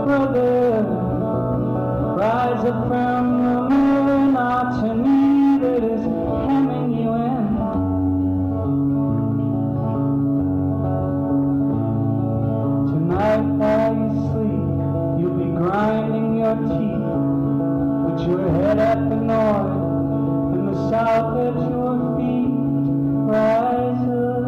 brother, rise up from the monotony that is hemming you in. Tonight while you sleep, you'll be grinding your teeth, with your head at the north and the south at your feet. Rise up,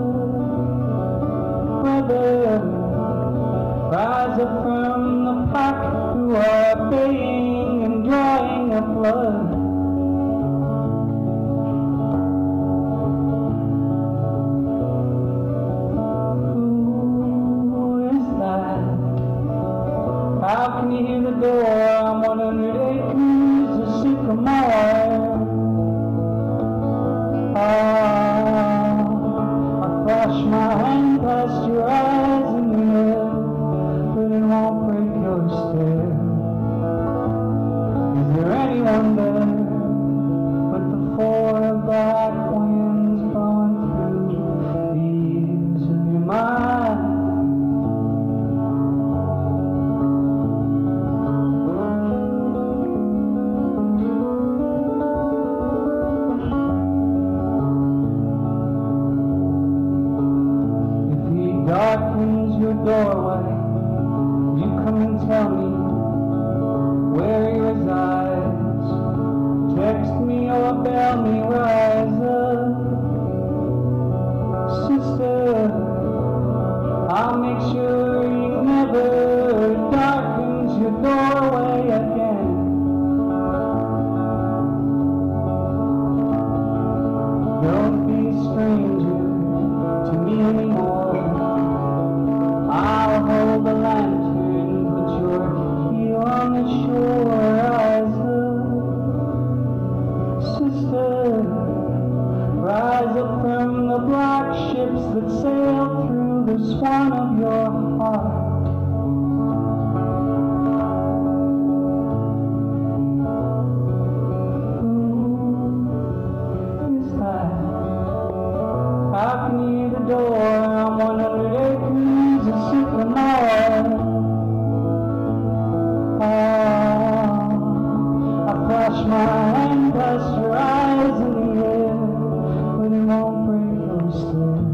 brother, rise up from the pack who are baying and drawing up blood. Who is that? How can you hear the door? I'm 100 acres of sycamore. I flash my hand past your eyes in the air, but it won't break your stare. Is there anyone there with the four black winds blowing through the ears of your mind? Darkens your doorway, you come and tell me where he resides. Text me or bell me, rise up, sister. I'll make sure he never darkens your doorway again. Don't be a stranger to me anymore. I'll hold the lantern, put your heel on the shore. Rise up, sister, rise up from the black ships that sail through the swan of your heart. Who is that? How can you hear the door? I'm 100 acres of sycamore. I flash my hand past your eyes in the air, but it won't break your stare.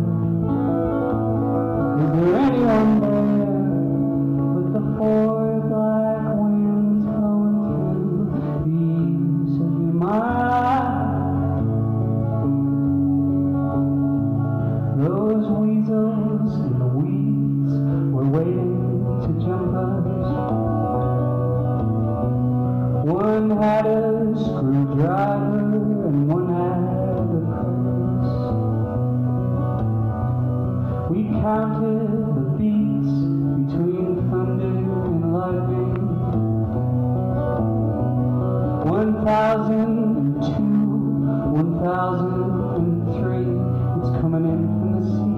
Is there anyone there with the four black winds blowing through the eaves of your mind? Those weasels in the weeds were waiting to jump us. One had a screwdriver and one had a curse. We counted the beats between thunder and lightning. 1,002, 1,003, it's coming in from the sea.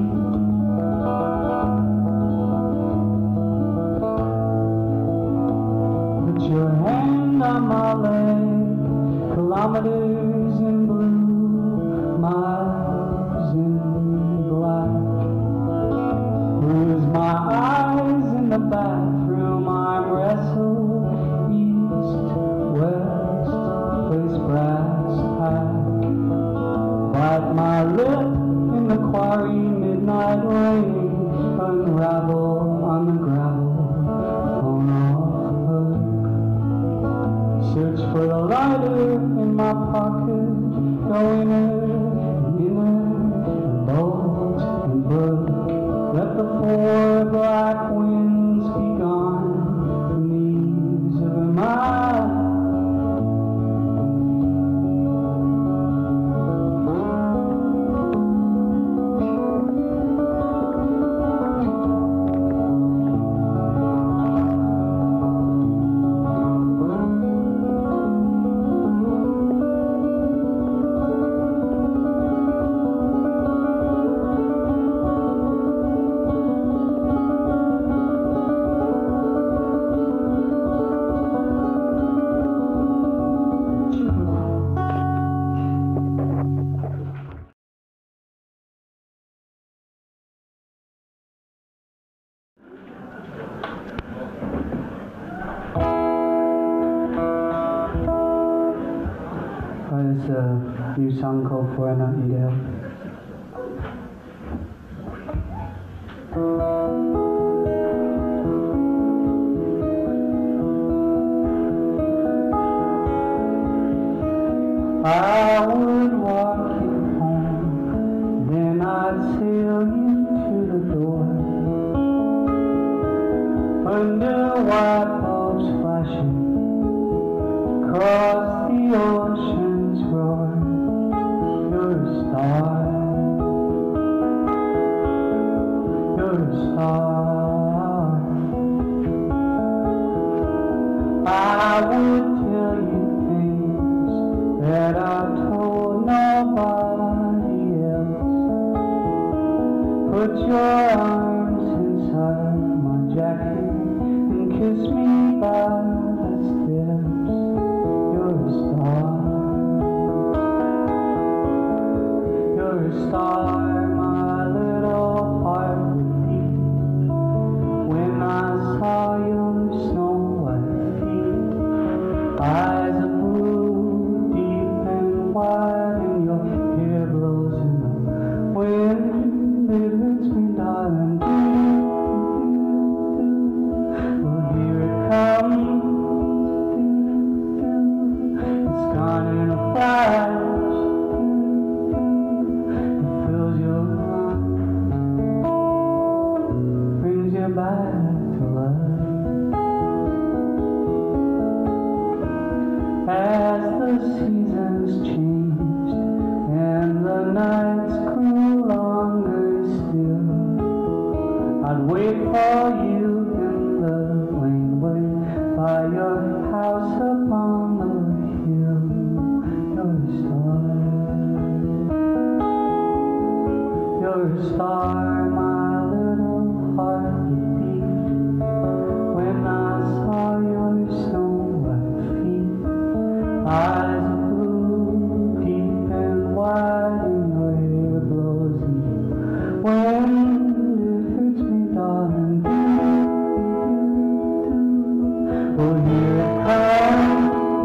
Put your hand on my leg, kilometers in blue, miles in black. Close my eyes in the bathroom, I'm wrestled east, west, place brass tack. Bite my lip in the quarry, midnight rain, unravel on the gravel, phone off hook. Search for the lighter in my pocket. new song called For a Nightingale. I would walk you home, then I'd sail you to the door. Under white bulbs flashing, across the ocean's roar. You're a star, you're a star. I would tell you things that I've told nobody else. Put your arms inside my jacket and kiss me by the steps. You're a star, you're a star. My little heart would beat when I saw your snow white feet. Eyes of blue, deep and wide, and your hair blows in the wind. It hurts me, darling. Well, here it comes. It's gone in a flash. It fills your lungs, brings you back to life. As the seasons changed and the nights grew longer still, I'd wait for you in the laneway by your house upon the hill. You're a star, you're a star. My little heart would beat when I saw your snow white feet. Eyes of blue, deep and wide, and your hair blows in the wind. It hurts me, darling. Well, here it comes.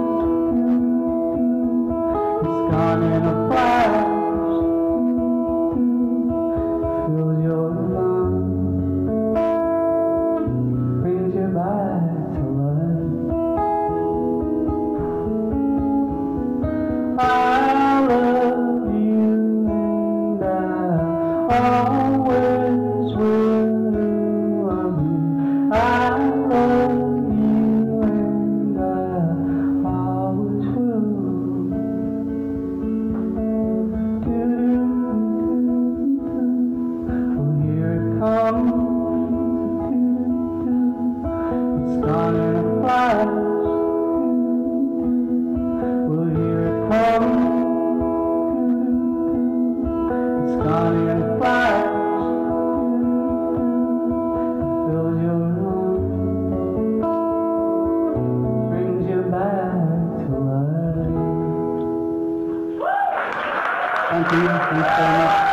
It's gone in a flash. Fills your lungs, brings you back to life. I love you and I always will love you. I love you and I always will. Well, here it comes. It's gone in a flash. Well, here it comes. It's gone in a flash. It fills your lungs, brings you back to life. Thank you. Thanks very much.